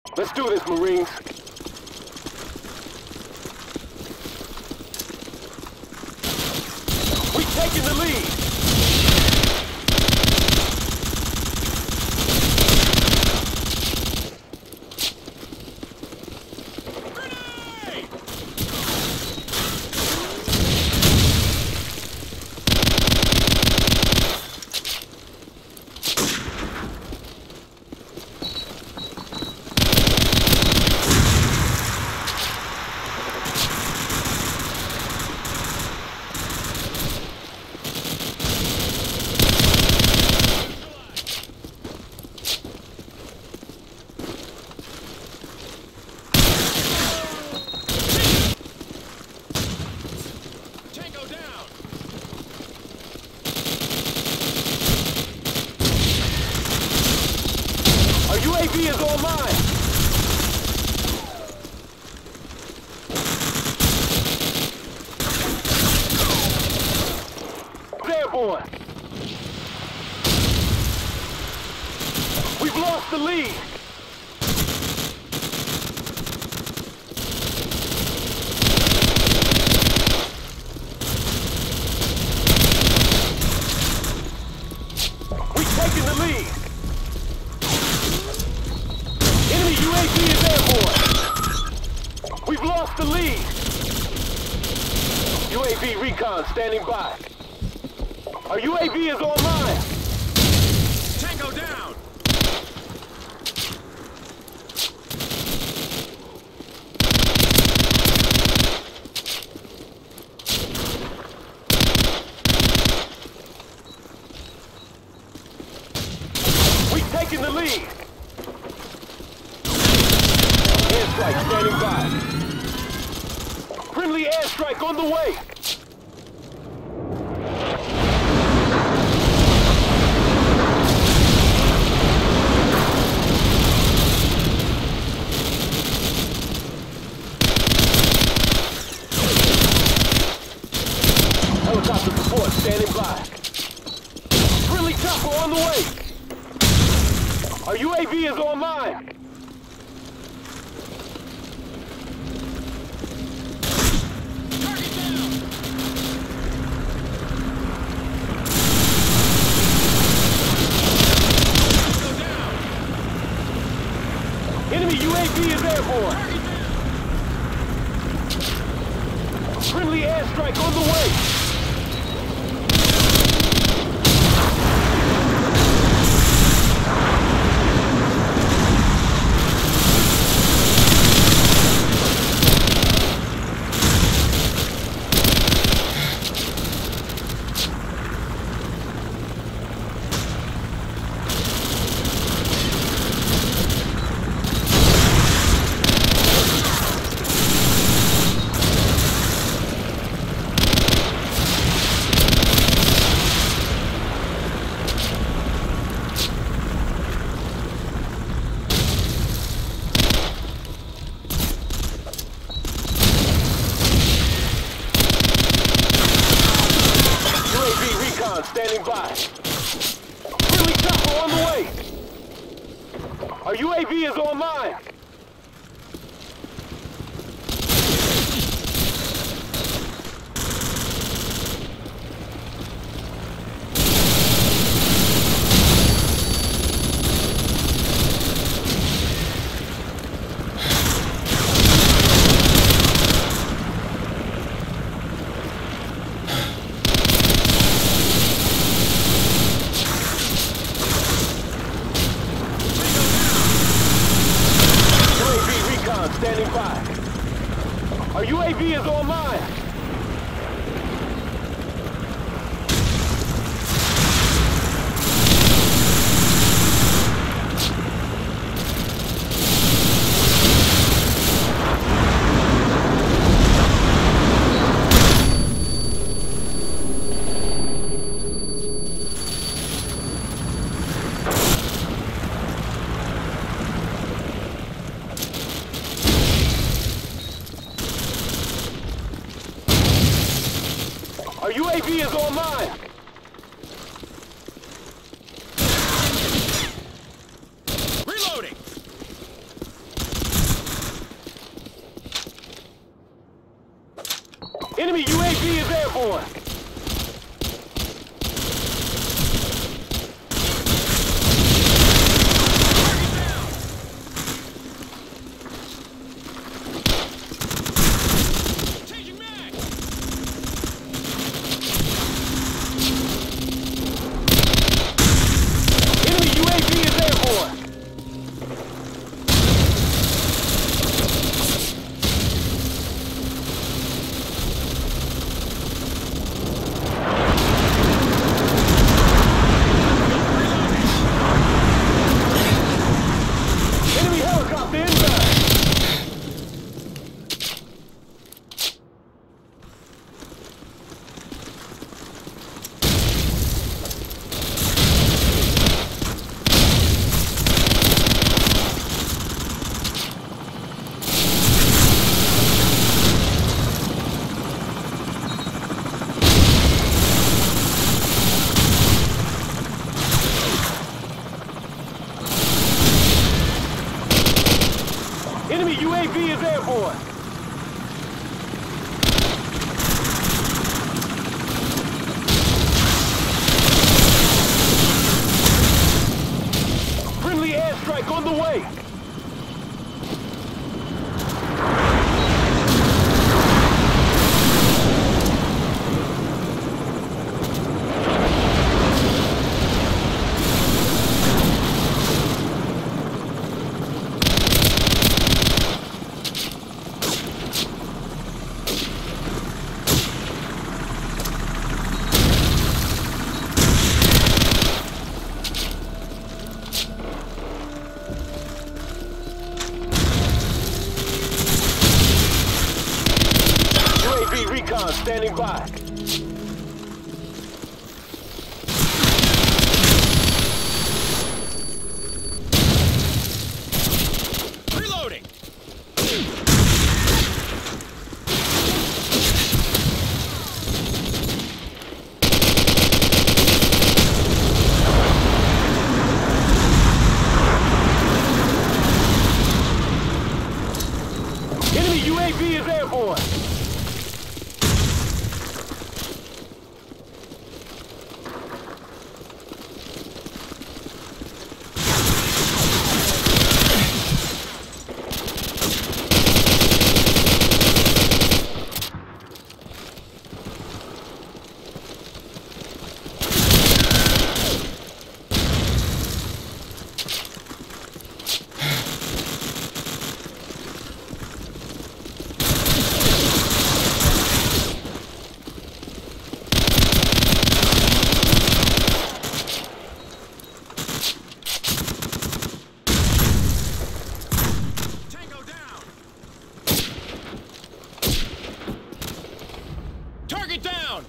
Let's do this, Marines. We're taking the lead. UAV is online! Airborne! We've lost the lead! We've taken the lead! Enemy UAV is airborne! We've lost the lead! UAV recon standing by. Our UAV is online! Tango down! We've taken the lead! Airstrike standing by. Friendly airstrike on the way! Helicopter support standing by. Friendly chopper on the way! Our UAV is online! Enemy UAV is airborne! Friendly airstrike on the way! Standing by. Friendly chopper on the way. Our UAV is online. Standing by. Our UAV is online. Our UAV is online! Reloading! Enemy UAV is airborne. Enemy UAV is airborne. Friendly airstrike on the way. Recon standing by. Reloading. Enemy UAV is airborne. Target down!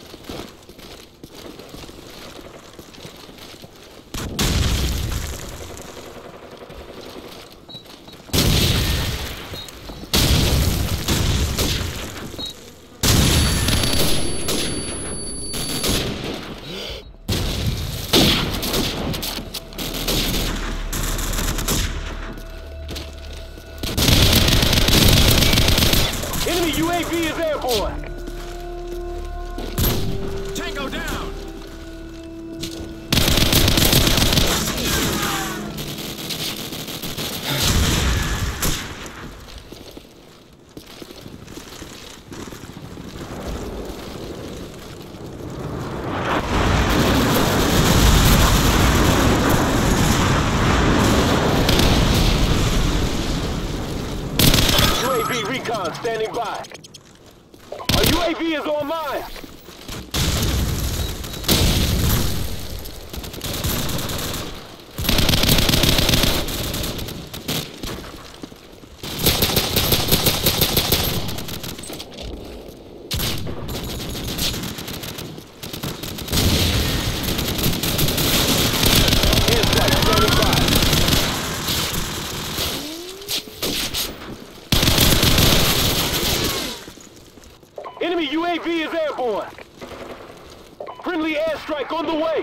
Enemy UAV is airborne. Tango down! UAV recon standing by. Our UAV is online. Enemy UAV is airborne. Friendly airstrike on the way.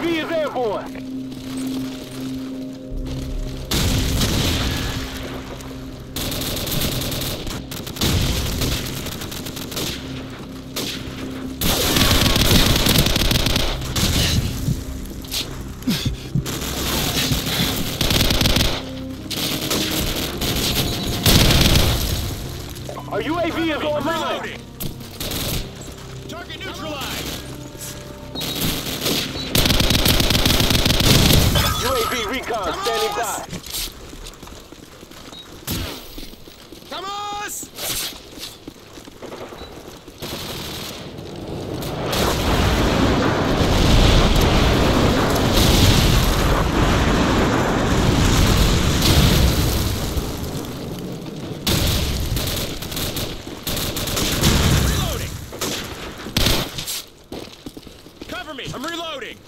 UAV is airborne. Our UAV is online. Reloading. Target neutralized. UAV recon standing by. Vamos! Reloading. Cover me. I'm reloading.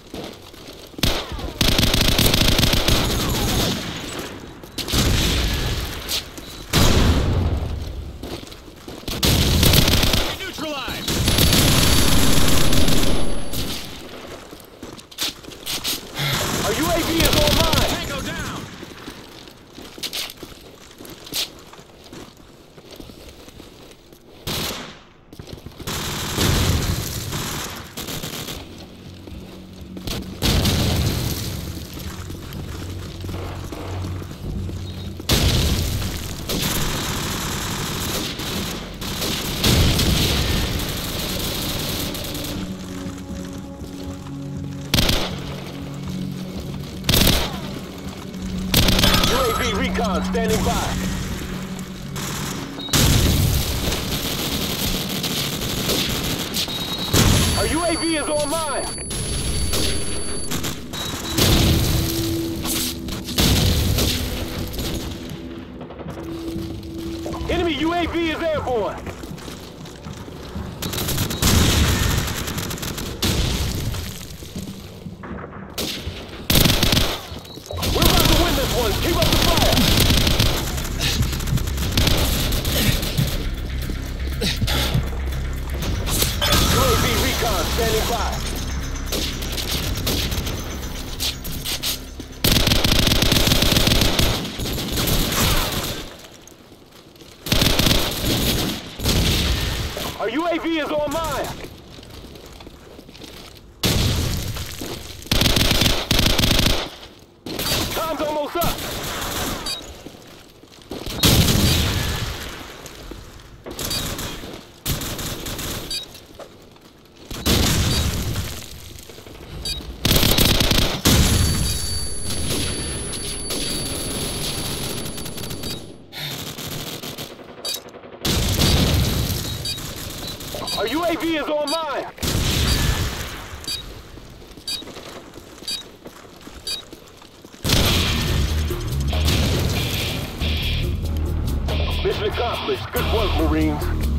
Neutralized. Our UAV is online. Tango down. UAV recon standing by. Our UAV is online. Enemy UAV is airborne. We're about to win this one. Keep up the fire. UAV recon standing by. Our UAV is online. Time's almost up. Our UAV is online. Mission accomplished. Good work, Marines.